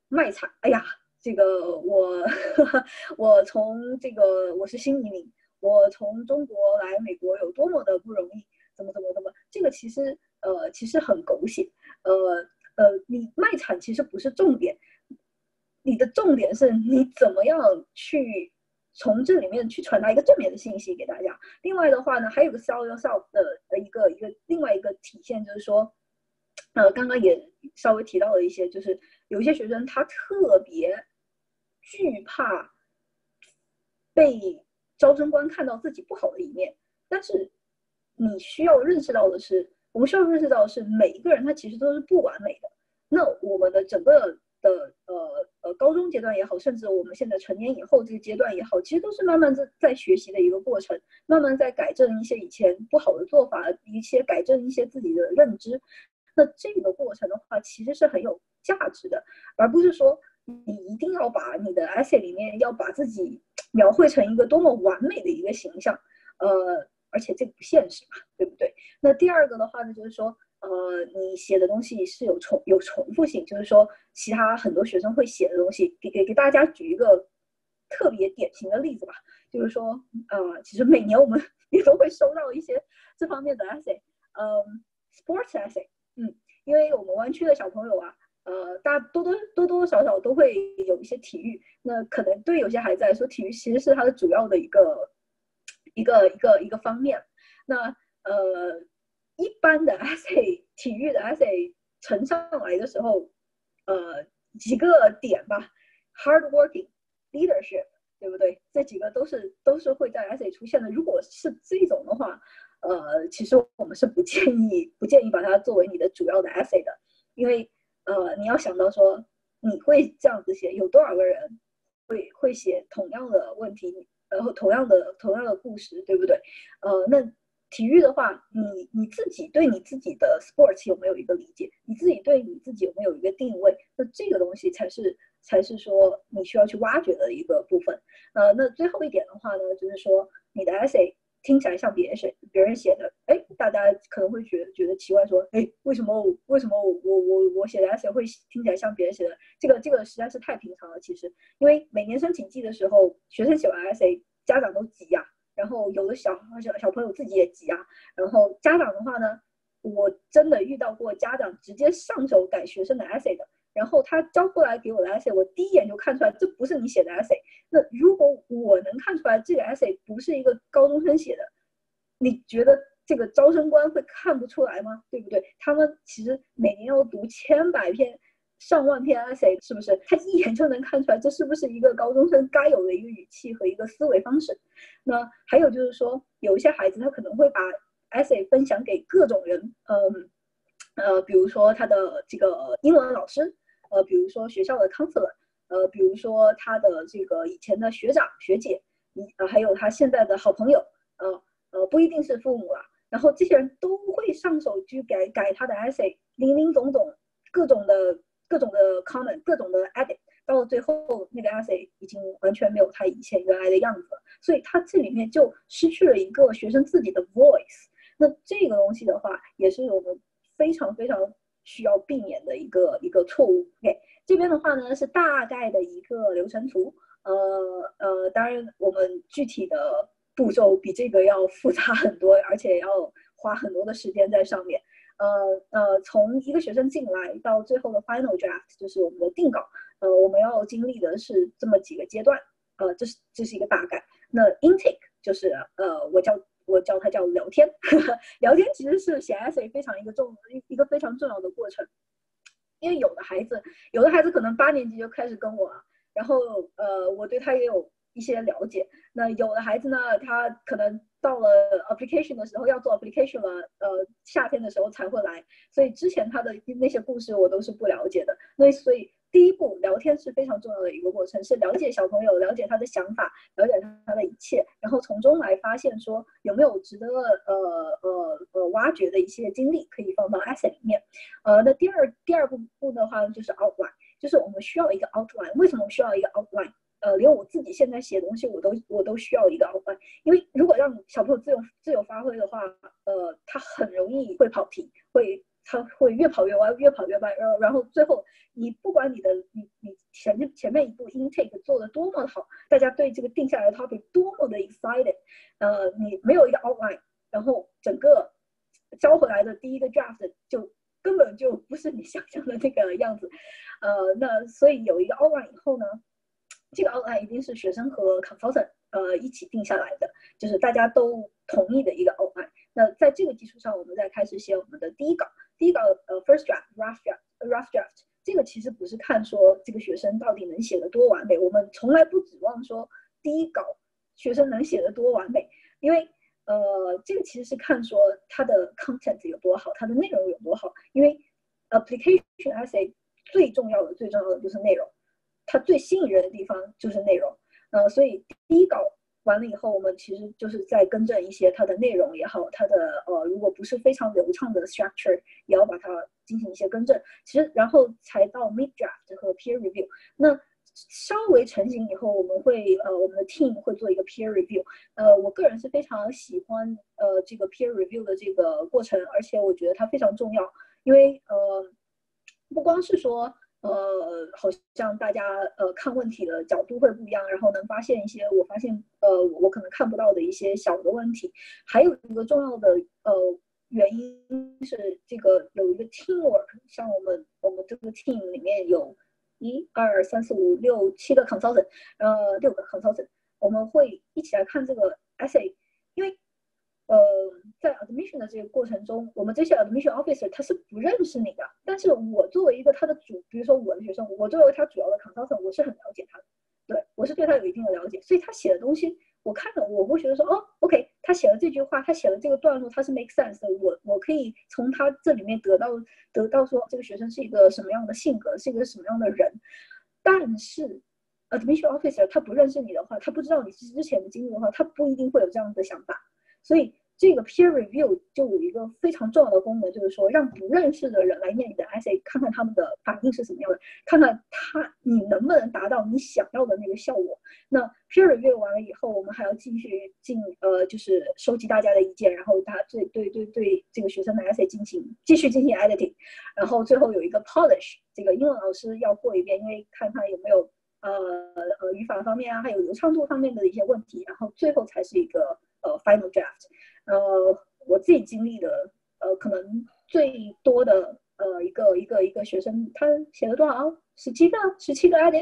Speaker 3: 卖惨，哎呀，这个我从这个我是新移民，我从中国来美国有多么的不容易，怎么，这个其实很狗血，你卖惨其实不是重点，你的重点是你怎么样去从这里面去传达一个正面的信息给大家。另外的话呢，还有个 sell yourself 的另外一个体现就是说，刚刚也稍微提到了一些，就是有一些学生他特别惧怕被招生官看到自己不好的一面，但是你需要认识到的是，我们需要认识到的是，每一个人他其实都是不完美的。那我们的整个的高中阶段也好，甚至我们现在成年以后这个阶段也好，其实都是慢慢在学习的一个过程，慢慢在改正一些以前不好的做法，改正一些自己的认知。那这个过程的话，其实是很有价值的，而不是说你一定要把你的 essay 里面要把自己描绘成一个多么完美的一个形象，而且这个不现实嘛，对不对？那第二个的话呢，就是说，你写的东西是有重复性，就是说其他很多学生会写的东西，给大家举一个特别典型的例子吧，就是说，其实每年我们也都会收到一些这方面的 essay，sports essay，因为我们湾区的小朋友啊，大家多少少都会有一些体育，那可能对有些孩子来说，体育其实是他的主要的一个方面。那一般的 essay 体育的 essay 呈上来的时候，几个点吧 ，hard working、leadership， 对不对？这几个都是会在 essay 出现的。如果是这种的话，其实我们是不建议把它作为你的主要的 essay 的，因为你要想到说你会这样子写，有多少个人会写同样的问题，然后同样的故事，对不对？那体育的话，你自己对你自己的 sports 有没有一个理解？你自己对你自己有没有一个定位？那这个东西才是说你需要去挖掘的一个部分。那最后一点的话呢，就是说你的 essay 听起来像别人写的，哎，大家可能会觉得奇怪，说，哎，为什么我写的 essay 会听起来像别人写的？这个实在是太平常了。其实，因为每年申请季的时候，学生写完 essay，家长都急呀，然后有的小朋友自己也急啊，然后家长的话呢，我真的遇到过家长直接上手改学生的 essay 的。然后他交过来给我的 essay， 我第一眼就看出来这不是你写的 essay。那如果我能看出来这个 essay 不是一个高中生写的，你觉得这个招生官会看不出来吗？对不对？他们其实每年要读千百篇、上万篇 essay， 是不是？他一眼就能看出来这是不是一个高中生该有的一个语气和一个思维方式。那还有就是说，有一些孩子他可能会把 essay 分享给各种人，比如说他的这个英文老师，比如说学校的 counselor，比如说他的这个以前的学长学姐，还有他现在的好朋友，不一定是父母啊。然后这些人都会上手去改他的 essay， 林总总各种的 comment， 各种的 edit， 到了最后那个 essay 已经完全没有他以前原来的样子了，所以他这里面就失去了一个学生自己的 voice。那这个东西的话，也是我们非常非常需要避免的一个错误。OK， 这边的话呢是大概的一个流程图，当然我们具体的步骤比这个要复杂很多，而且要花很多的时间在上面。从一个学生进来到最后的 final draft， 就是我们的定稿，我们要经历的是这么几个阶段，这是一个大概。那 intake 就是我叫它叫聊天，聊天其实是写 essay 一个非常重要的过程，因为有的孩子可能8年级就开始跟我了，然后我对他也有一些了解。那有的孩子呢，他可能到了 application 的时候要做 application 了，夏天的时候才会来，所以之前他的那些故事我都是不了解的。那所以第一步聊天是非常重要的一个过程，是了解小朋友，了解他的想法，了解他的一切，然后从中来发现说有没有值得挖掘的一些经历可以放到 essay 里面。那第二步的话就是 outline， 就是我们需要一个 outline。为什么需要一个 outline？连我自己现在写东西我都需要一个 outline， 因为如果让小朋友自由发挥的话，他很容易会跑题，会他会越跑越歪，越跑越歪，然后最后你不管你前面一步 intake 做的多么好，大家对这个定下来的 topic 多么的 excited，你没有一个 outline， 然后整个交回来的第一个 draft 就根本就不是你想象的那个样子，那所以有一个 outline 以后呢，这个 outline 一定是学生和 consultant 一起定下来的，就是大家都同意的一个 outline。那在这个基础上，我们再开始写我们的第一稿。first draft rough draft， 这个其实不是看说这个学生到底能写得多完美，我们从来不指望说第一稿学生能写得多完美，因为这个其实是看说它的 content 有多好，它的内容有多好，因为 application essay 最重要的就是内容，它最吸引人的地方就是内容，所以第一稿完了以后，我们其实就是在更正一些它的内容也好，它的如果不是非常流畅的 structure， 也要把它进行一些更正。其实然后才到 mid draft 和 peer review。那稍微成型以后，我们的 team 会做一个 peer review。我个人是非常喜欢这个 peer review 的这个过程，而且我觉得它非常重要，因为不光是说好像大家看问题的角度会不一样，然后能发现一些我我可能看不到的一些小的问题。还有一个重要的原因是这个有一个 teamwork， 像我们这个 team 里面有1、2、3、4、5、6、7个 consultant， 6个 consultant， 我们会一起来看这个 essay， 因为在 admission 的这个过程中，我们这些 admission officer 他是不认识你的，但是我作为一个他的比如说我的学生，我作为他主要的 consultant， 我是很了解他的，对，我是对他有一定的了解，所以他写的东西我看了，我会觉得说OK， 他写了这句话，他写了这个段落，他是 make sense 的，我可以从他这里面得到说这个学生是一个什么样的性格，是一个什么样的人。但是 admission officer 他不认识你的话，他不知道你之前的经历的话，他不一定会有这样的想法。所以这个 peer review 就有一个非常重要的功能，就是说让不认识的人来念你的 essay， 看看他们的反应是什么样的，看看你能不能达到你想要的那个效果。那 peer review 完了以后，我们还要继续就是收集大家的意见，然后对这个学生的 essay 继续进行 editing， 然后最后有一个 polish， 这个英文老师要过一遍，因为看他有没有语法方面还有流畅度方面的一些问题，然后最后才是一个final draft。我自己经历的可能最多的一个学生，他写了多少？17个 edit，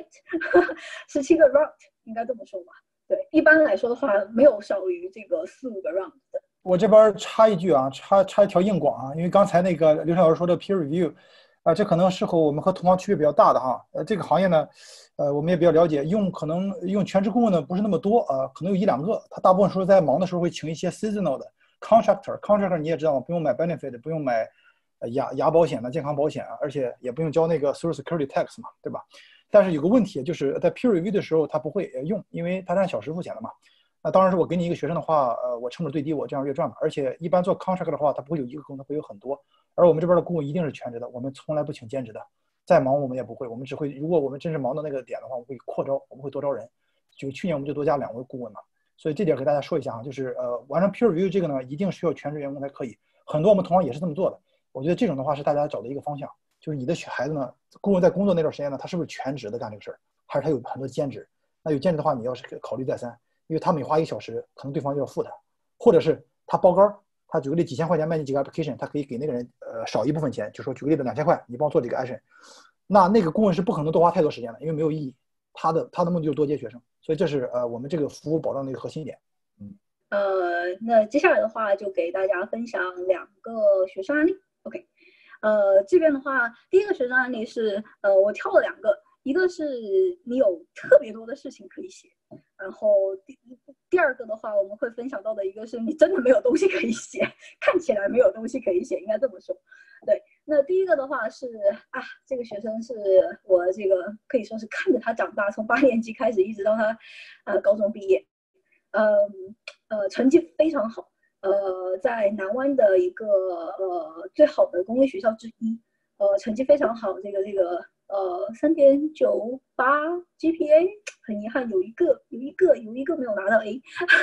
Speaker 3: 17个 round， 应该这么说吧。对，一般来说的话，没有少于这个4、5个 round 的。
Speaker 2: 我这边插一句啊，插一条硬广啊，因为刚才那个刘晨老师说的 peer review，这可能是和我们和同行区别比较大的哈。这个行业呢，我们也比较了解，可能用全职顾问的不是那么多可能有1、2个，他大部分时候在忙的时候会请一些 seasonal 的 contractor 你也知道，不用买 benefit， 不用买牙保险的健康保险而且也不用交那个 social security tax 嘛，对吧？但是有个问题就是在 peer review 的时候他不会用，因为他是按小时付钱的嘛。那当然是我给你一个学生的话，我成本最低，我这样越赚嘛。而且一般做 contract 的话，他不会有1个工，他会有很多。而我们这边的顾问一定是全职的，我们从来不请兼职的。再忙我们也不会，我们只会，如果我们真是忙到那个点的话，我们会扩招，我们会多招人。就去年我们就多加2位顾问嘛。所以这点给大家说一下啊，就是完成 peer review 这个呢，一定需要全职员工才可以。很多我们同行也是这么做的。我觉得这种的话是大家找的一个方向，就是你的孩子呢，顾问在工作那段时间呢，他是不是全职的干这个事儿，还是他有很多兼职？那有兼职的话，你要是考虑再三。因为他每花1小时，可能对方就要付他，或者是他包干，他举个例几千块钱卖你几个 application， 他可以给那个人少一部分钱，就说举个例子2000块，你帮我做这个 action， 那个顾问是不可能多花太多时间的，因为没有意义。他的目的就是多接学生，所以这是我们这个服务保障的一个核心点。
Speaker 3: 那接下来的话就给大家分享2个学生案例。OK， 这边的话，第一个学生案例是我挑了2个，一个是你有特别多的事情可以写。然后第二个的话，我们会分享到的一个是你真的没有东西可以写，看起来没有东西可以写，应该这么说。对，那第一个的话是这个学生是我这个可以说是看着他长大，从8年级开始一直到他高中毕业，成绩非常好，在南湾的一个最好的公立学校之一，成绩非常好，这个 3.98 GPA， 很遗憾有一个没有拿到 A，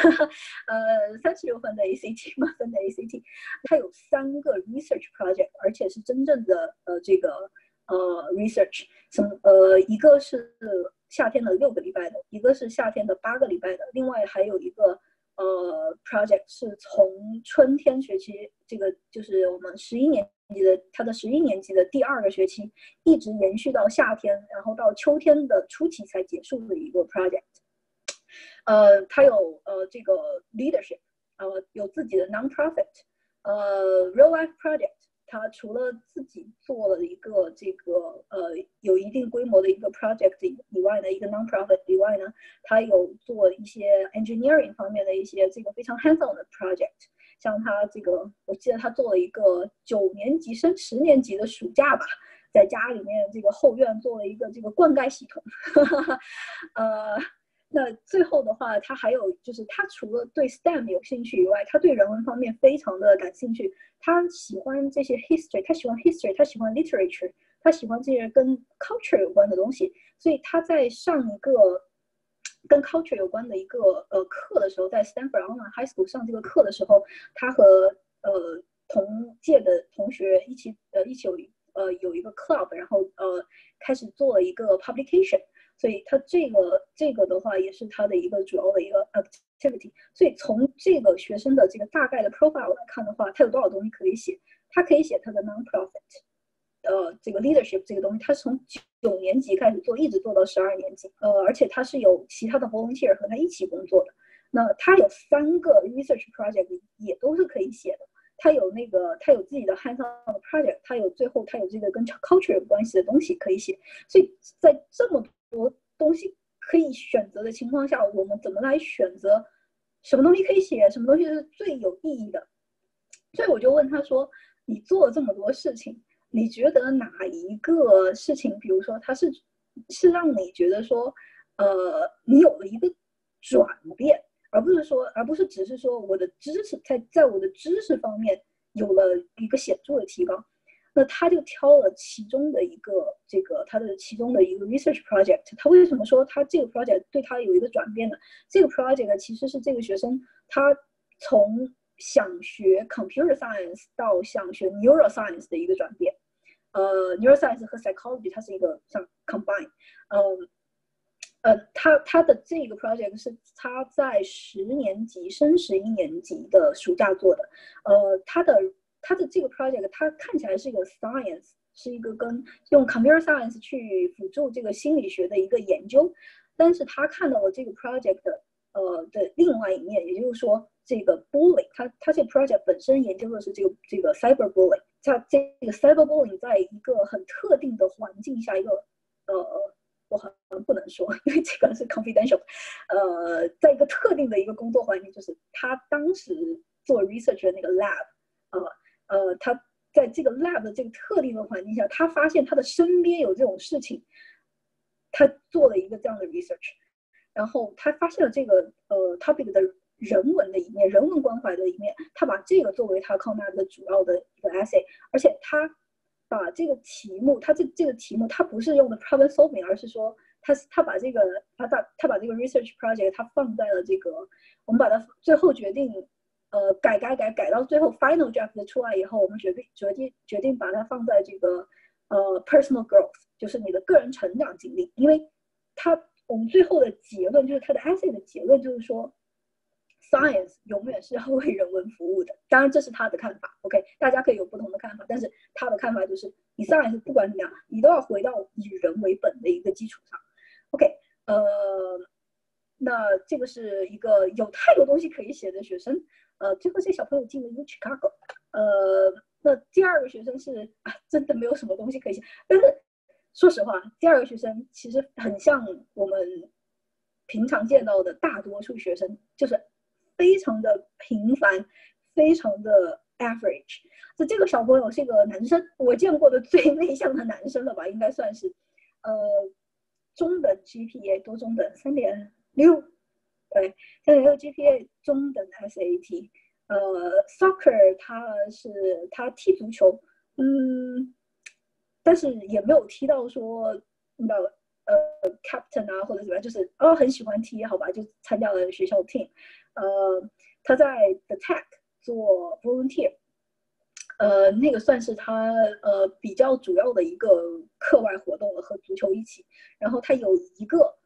Speaker 3: 36分的 ACT 满分的 ACT， 它有3个 research project， 而且是真正的research， 一个是夏天的6个礼拜的，一个是夏天的8个礼拜的，另外还有一个project 是从春天学期，这个就是我们11年级的，他的11年级的第2个学期，一直延续到夏天，然后到秋天的初期才结束的一个 project。它有这个 leadership， 有自己的 non-profit， real life project。他除了自己做了一个这个有一定规模的一个 project 以外呢，一个 non-profit 以外呢，他有做一些 engineering 方面的一些这个非常 hands-on 的 project， 像他这个我记得他做了一个9年级升10年级的暑假吧，在家里面这个后院做了一个这个灌溉系统，那最后的话，他还有就是他除了对 STEM 有兴趣以外，他对人文方面非常的感兴趣。他喜欢这些 history， 他喜欢 history， 他喜欢 literature， 他喜欢这些跟 culture 有关的东西。所以他在上一个跟 culture 有关的一个课的时候，在 Stanford Online High School 上这个课的时候，他和同届的同学一起有一个 club， 然后开始做了一个 publication。所以他这个的话也是他的一个主要的一个 activity。所以从这个学生的这个大概的 profile 来看的话，他有多少东西可以写？他可以写他的 non-profit，这个 leadership 这个东西，他是从9年级开始做，一直做到12年级。而且他是有其他的 volunteer 和他一起工作的。那他有3个 research project 也都是可以写的。他有自己的 hands-on 的 project， 他有这个跟 culture 有关系的东西可以写。所以在这么多东西可以选择的情况下，我们怎么来选择什么东西可以写，什么东西是最有意义的？所以我就问他说：“你做了这么多事情，你觉得哪一个事情，比如说它是让你觉得说，你有了一个转变？”而不是只是说我的知识在我的知识方面有了一个显著的提高。那他就挑了其中的一个他的其中的一个 research project。他为什么说他这个 project 对他有一个转变呢？这个 project 其实是这个学生他从想学 computer science 到想学 neuroscience 的一个转变。neuroscience 和 psychology 它是一个像 combine。他的这个 project 是他在10年级升11年级的暑假做的。他的这个 project 它看起来是一个 science， 是一个跟用 computer science 去辅助这个心理学的一个研究。但是他看到了这个 project 的另外一面，也就是说这个 bullying， 他这个 project 本身研究的是这个 cyber bullying。它这个 cyber bullying 在一个很特定的环境下，一个我好像不能说，因为这个是 confidential。在一个特定的一个工作环境，就是他当时做 research 的那个 lab，他在这个 lab 的这个特定的环境下，他发现他的身边有这种事情，他做了一个这样的 research， 然后他发现了这个topic 的人文的一面，人文关怀的一面，他把这个作为他 COMAT 的主要的一个 essay， 而且他把这个题目，这个题目他不是用的 problem solving， 而是说他把这个 research project 他放在了这个，我们把它最后决定改到最后 final draft 出来以后，我们决定把它放在这个personal growth， 就是你的个人成长经历。因为我们最后的结论就是他的 essay 的结论就是说，science 永远是要为人文服务的。当然这是他的看法 ，OK， 大家可以有不同的看法，但是他的看法就是，你 science 不管怎么样，你都要回到以人为本的一个基础上 ，OK， 那这个是一个有太多东西可以写的学生。最后这小朋友进了 U Chicago。那第2个学生是真的没有什么东西可以写，但是说实话，第2个学生其实很像我们平常见到的大多数学生，就是非常的平凡，非常的 average。这个小朋友是一个男生，我见过的最内向的男生了吧，应该算是。中等 GPA 多中等3.6，对，3.6 GPA 中等 SAT。soccer 他踢足球， 但是也没有踢到说你知道captain 啊或者怎么样，就是很喜欢踢，好吧，就参加了学校 team。他在 The Tech 做 volunteer，那个算是他比较主要的一个课外活动了，和足球一起。然后他有一个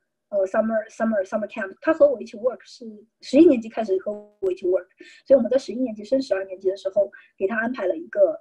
Speaker 3: summer camp， 他和我一起 work 是11年级开始和我一起 work， 所以我们在11年级升12年级的时候给他安排了一个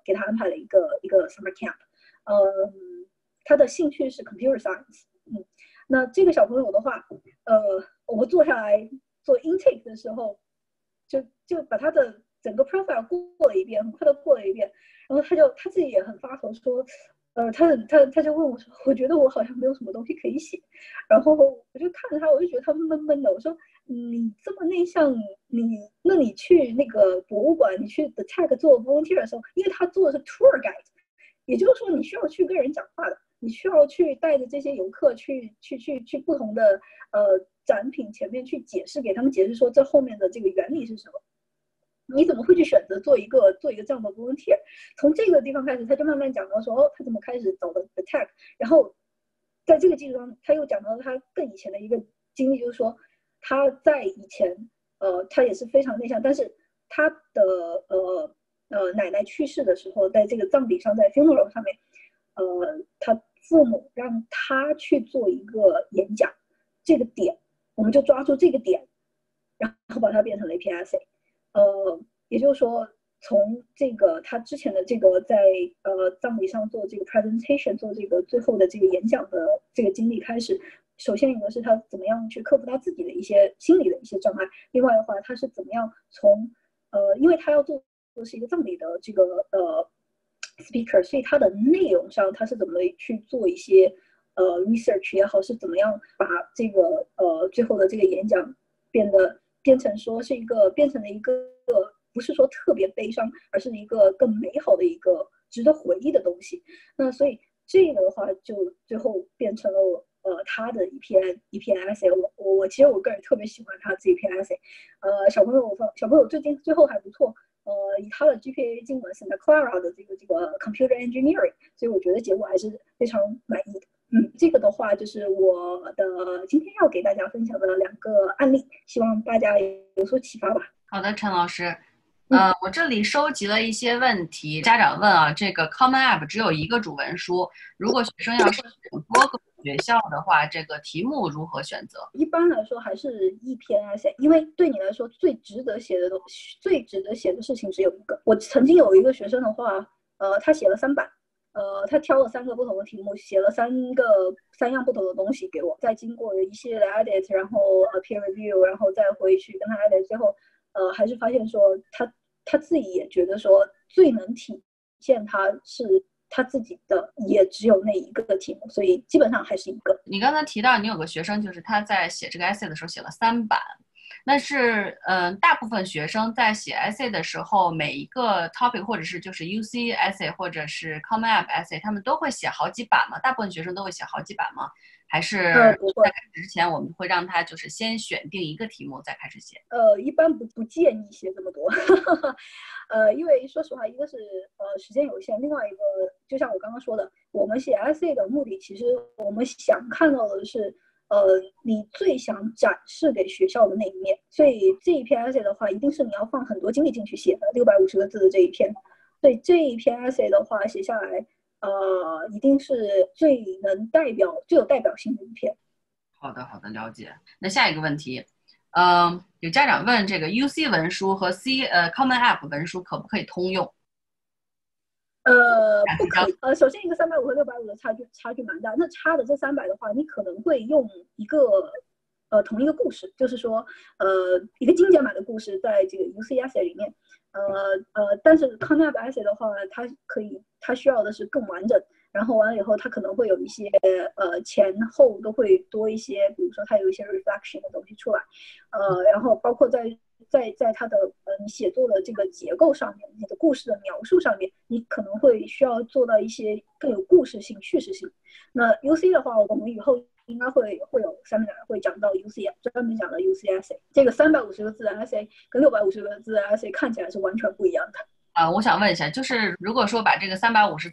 Speaker 3: summer camp。他的兴趣是 computer science。那这个小朋友的话，我们坐下来做 intake 的时候，就把他的整个 profile 过了一遍，很快的过了一遍，然后他自己也很发愁说，他就问我说，我觉得我好像没有什么东西可以写，然后我就看着他，我就觉得他闷闷的，我说你这么内向，那你去那个博物馆，你去 The Tech 做 volunteer 的时候，因为他做的是 tour guide， 也就是说你需要去跟人讲话的，你需要去带着这些游客去不同的展品前面去给他们解释说这后面的这个原理是什么。你怎么会去选择做一个这样的 volunteer？ 从这个地方开始，他就慢慢讲到说，他怎么开始走的 The Tech， 然后在这个基础上，他又讲到他更以前的一个经历，就是说他在以前，他也是非常内向，但是他的奶奶去世的时候，在这个葬礼上，在 funeral 上面，他父母让他去做一个演讲，这个点我们就抓住这个点，然后把它变成了 APSA。也就是说，从这个他之前的这个在葬礼上做这个 presentation， 做这个最后的这个演讲的这个经历开始，首先一个是他怎么样去克服他自己的一些心理的一些障碍，另外的话他是怎么样从因为他要做的是一个葬礼的这个speaker， 所以他的内容上他是怎么去做一些research 也好，是怎么样把这个最后的这个演讲变成了一个不是说特别悲伤，而是一个更美好的一个值得回忆的东西。那所以这个的话就最后变成了他的一篇 essay。我其实我个人特别喜欢他这一篇 essay。小朋友最后还不错。以他的 GPA 进了 Santa Clara 的这个 computer engineering， 所以我觉得结果还是非常满意的。这个的话就是我的今天要给大家分享的2个案例，希望大家有所启发吧。
Speaker 1: 好的，陈老师。我这里收集了一些问题，家长问啊，这个 Common App 只有一个主文书，如果学生要申请多个学校的话，这个题目如何选择？
Speaker 3: 一般来说还是一篇 essay， 因为对你来说最值得写的事情只有一个。我曾经有一个学生的话，他写了3版。他挑了3个不同的题目，写了3样不同的东西给我，再经过一系列的 edit， 然后peer review， 然后再回去跟他 edit， 最后还是发现说他自己也觉得说最能体现他是他自己的也只有那一个题目，所以基本上还是一个。
Speaker 1: 你刚才提到你有个学生，就是他在写这个 essay 的时候写了3版。但是，大部分学生在写 essay 的时候，每一个 topic 或者是就是 UC essay 或者是 Common App essay， 他们都会写好几版吗？大部分学生都会写好几版吗？还是在开始之前我们会让他就是先选定一个题目再开始写？
Speaker 3: 一般不建议写这么多，因为说实话，一个是时间有限，另外一个就像我刚刚说的，我们写 essay 的目的，其实我们想看到的是。你最想展示给学校的那一面，所以这一篇 essay 的话，一定是你要放很多精力进去写的，650个字的这一篇。所以这一篇 essay 的话，写下来，一定是最有代表性的一篇。
Speaker 1: 好的，了解。那下一个问题，有家长问这个 UC 文书和 Common App 文书可不可以通用？
Speaker 3: 不可以。首先一个350和650的差距蛮大。那差的这300的话，你可能会用一个同一个故事，就是说一个精简版的故事在这个 UC essay 里面。但是 Common App essay 的话，它需要的是更完整。然后完了以后，它可能会有一些前后都会多一些，比如说它有一些 reflection 的东西出来。然后包括在它的你写作的这个结构上面，你的故事的描述上面，你可能会需要做到一些更有故事性、叙事性。那 UC 的话，我们以后应该会有seminar会讲到 UC， 专门讲的 UC essay。这个350个字的 essay 跟650个字的 essay 看起来是完全不一样的。
Speaker 1: 我想问一下，就是如果说把这个350字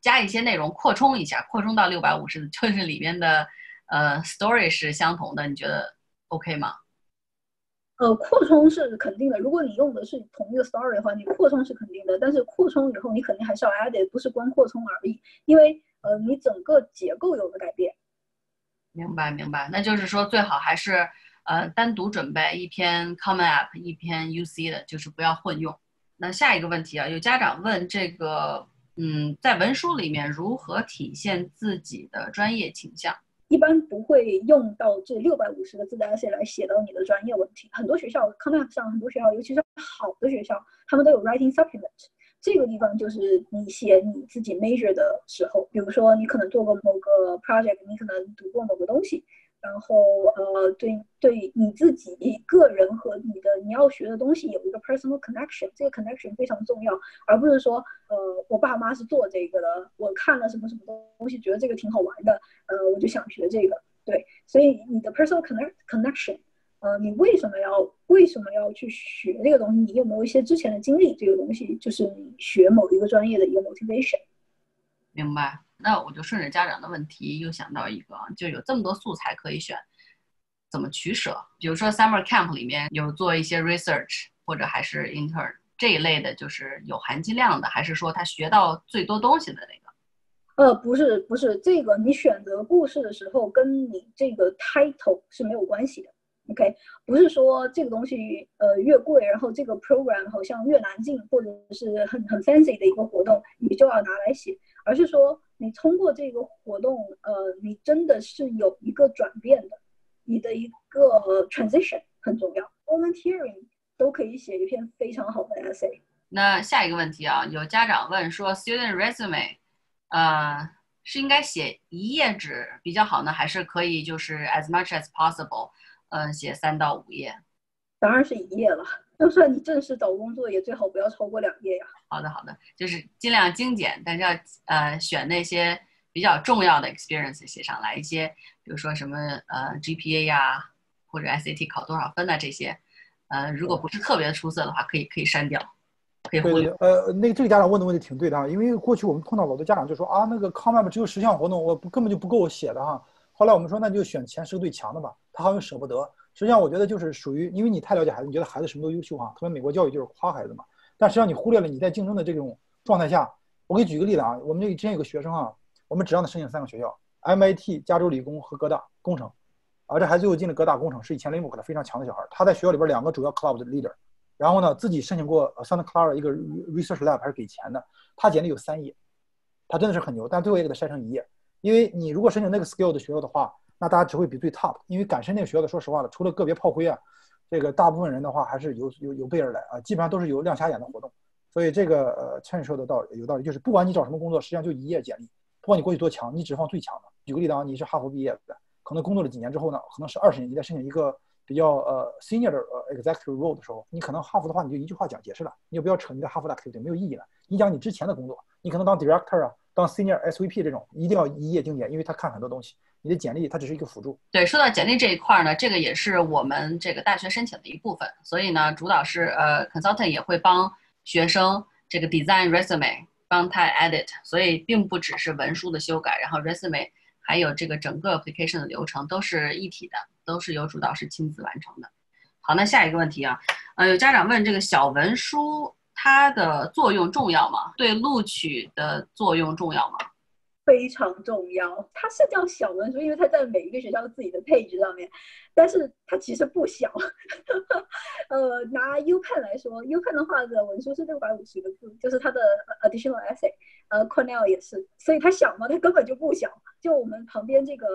Speaker 1: 加一些内容扩充一下，扩充到650，就是里面的story 是相同的，你觉得 OK 吗？
Speaker 3: 扩充是肯定的，如果你用的是同一个 story 的话，你扩充是肯定的，但是扩充以后你肯定还是要 edit， 不是光扩充而已，因为你整个结构有了改变。
Speaker 1: 明白明白，那就是说最好还是单独准备一篇 Common App， 一篇 UC 的，就是不要混用。那下一个问题啊，有家长问这个，在文书里面如何体现自己的专业倾向？
Speaker 3: 一般不会用到这650个字的 essay 来写到你的专业问题。很多学校 Common App 上，很多学校，尤其是好的学校，他们都有 writing supplement。这个地方就是你写你自己 major 的时候，比如说你可能做过某个 project， 你可能读过某个东西，然后对你自己个人和你要学的东西有一个 personal connection， 这个 connection 非常重要，而不是说我爸妈是做这个的，我看了什么什么东西觉得这个挺好玩的，我就想学这个。对，所以你的 personal connection，你为什么要去学这个东西？你有没有一些之前的经历？这个东西就是你学某一个专业的一个 motivation。
Speaker 1: 明白。那我就顺着家长的问题又想到一个，就有这么多素材可以选，怎么取舍？比如说 summer camp 里面有做一些 research， 或者还是 intern 这一类的，就是有含金量的，还是说他学到最多东西的那个？
Speaker 3: 不是，这个你选择故事的时候跟你这个 title 是没有关系的。OK， 不是说这个东西越贵，然后这个 program 好像越难进，或者是很 fancy 的一个活动，你就要拿来写，而是说你通过这个活动，你真的是有一个转变的，你的一个transition 很重要。volunteering 都可以写一篇非常好的 essay。
Speaker 1: 那下一个问题啊，有家长问说 student resume，是应该写1页纸比较好呢，还是可以就是 as much as possible，写3到5页？
Speaker 3: 当然是1页了，就算你正式找工作，也最好不要超过2页呀。
Speaker 1: 好的，好的，就是尽量精简，但是要选那些比较重要的 experience 写上来一些，比如说什么GPA 呀，或者 SAT 考多少分啊这些，如果不是特别出色的话，可以删掉，可以忽略。
Speaker 2: 这个家长问的问题挺对的啊，因为过去我们碰到好多家长就说啊，那个 Common App 只有10项活动，根本就不够我写的哈。后来我们说那就选前10个最强的吧，他好像舍不得。实际上我觉得就是属于，因为你太了解孩子，你觉得孩子什么都优秀哈，特别美国教育就是夸孩子嘛。但实际上你忽略了你在竞争的这种状态下，我给你举个例子啊，我们之前有个学生啊，我们只让他申请3个学校 ，MIT、加州理工和哥大工程，这孩子最后进了哥大工程，是以前 Limbook 的非常强的小孩，他在学校里边2个主要 club 的 leader， 然后呢自己申请过 Santa Clara 一个 research lab 还是给钱的，他简历有3页，他真的是很牛，但最后也给他筛成1页，因为你如果申请那个 skill 的学校的话，那大家只会比最 top， 因为敢申那个学校的，说实话了，除了个别炮灰啊，这个大部分人的话还是有备而来啊，基本上都是有亮瞎眼的活动。所以这个陈宇说的有道理，就是不管你找什么工作，实际上就1页简历，不管你过去多强，你只放最强的。举个例子啊，你是哈佛毕业的，可能工作了几年之后呢，可能是20年，你在申请一个比较senior 的executive role 的时候，你可能哈佛的话你就一句话讲解释了，你就不要扯你的哈佛的 activity， 没有意义了。你讲你之前的工作，你可能当 director 啊，当 senior SVP 这种，一定要1页精简，因为他看很多东西。你的简历它只是一个辅助。
Speaker 1: 对，说到简历这一块呢，这个也是我们这个大学申请的一部分，所以呢，主导是consultant 也会帮学生这个 design resume， 帮他 edit， 所以并不只是文书的修改，然后 resume 还有这个整个 application 的流程都是一体的，都是由主导师亲自完成的。好，那下一个问题啊，有家长问这个小文书它的作用重要吗？对录取的作用重要吗？
Speaker 3: 非常重要，它是叫小文书，因为它在每一个学校自己的page上面，但是它其实不小。拿 UPenn 来说 ，UPenn 的话的文书是650个字，就是它的 additional essay，Cornell 也是，所以它小吗？它根本就不小。就我们旁边这个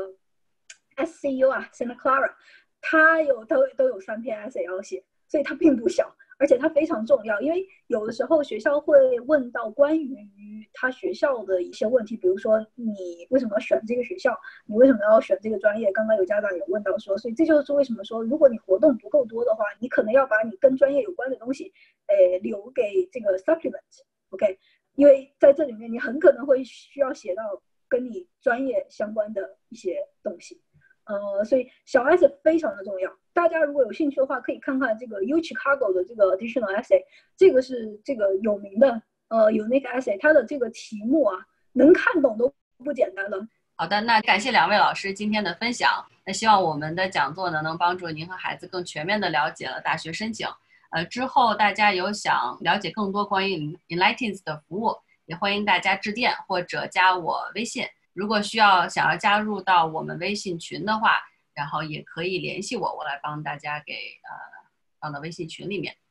Speaker 3: SCU 啊 ，Santa Clara， 它都有3篇 essay 要写，所以它并不小。而且它非常重要，因为有的时候学校会问到关于他学校的一些问题，比如说你为什么要选这个学校，你为什么要选这个专业，刚刚有家长有问到说，所以这就是为什么说，如果你活动不够多的话，你可能要把你跟专业有关的东西留给这个 supplement，OK， 因为在这里面你很可能会需要写到跟你专业相关的一些东西。所以小 essay 非常的重要，大家如果有兴趣的话，可以看看这个 U Chicago 的这个 additional essay， 这个是这个有名的unique essay， 它的这个题目啊， 能看懂都不简单了。
Speaker 1: 好的，那感谢2位老师今天的分享。那希望我们的讲座呢，能帮助您和孩子更全面的了解了大学申请。之后大家有想了解更多关于 Enlightens 的服务，也欢迎大家致电或者加我微信。如果想要加入到我们微信群的话，然后也可以联系我，我来帮大家给放到微信群里面。